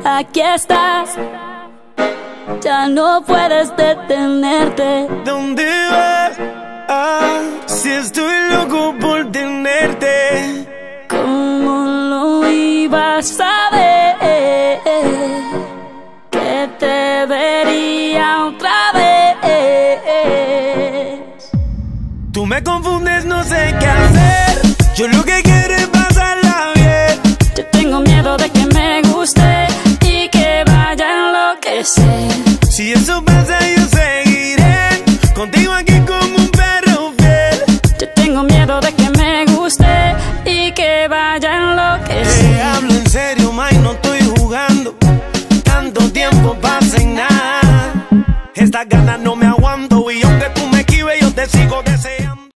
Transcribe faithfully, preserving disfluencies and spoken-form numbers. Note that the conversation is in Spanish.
aquí estás, ya no puedes detenerte. ¿Dónde vas? Ah, si estoy loco por tenerte. ¿Cómo lo ibas a ver? Que te vería otra vez. Tú me confundes, no sé qué hacer. Yo lo que